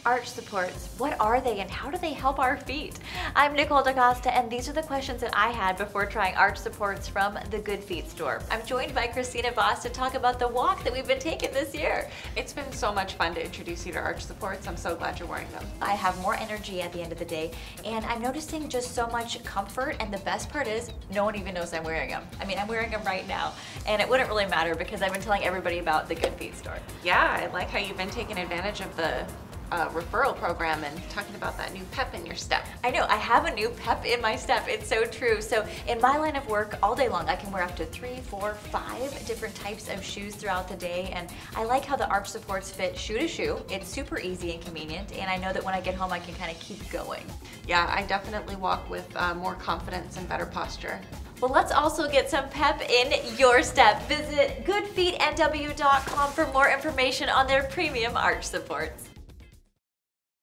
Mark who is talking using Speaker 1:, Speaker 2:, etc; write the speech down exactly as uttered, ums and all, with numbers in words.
Speaker 1: Arch supports, what are they and how do they help our feet? I'm Nicole DaCosta, and these are the questions that I had before trying arch supports from the Good Feet store. I'm joined by Christina Voss to talk about the walk that we've been taking this year.
Speaker 2: It's been so much fun to introduce you to arch supports. I'm so glad you're wearing them.
Speaker 1: I have more energy at the end of the day, and I'm noticing just so much comfort, and the best part is no one even knows I'm wearing them. I mean, I'm wearing them right now, and it wouldn't really matter because I've been telling everybody about the Good Feet store.
Speaker 2: Yeah, I like how you've been taking advantage of the Uh, referral program and talking about that new pep in your step.
Speaker 1: I know, I have a new pep in my step. It's so true. So in my line of work, all day long, I can wear up to three, four, five different types of shoes throughout the day. And I like how the arch supports fit shoe to shoe. It's super easy and convenient. And I know that when I get home, I can kind of keep going.
Speaker 2: Yeah, I definitely walk with uh, more confidence and better posture.
Speaker 1: Well, let's also get some pep in your step. Visit good feet N W dot com for more information on their premium arch supports.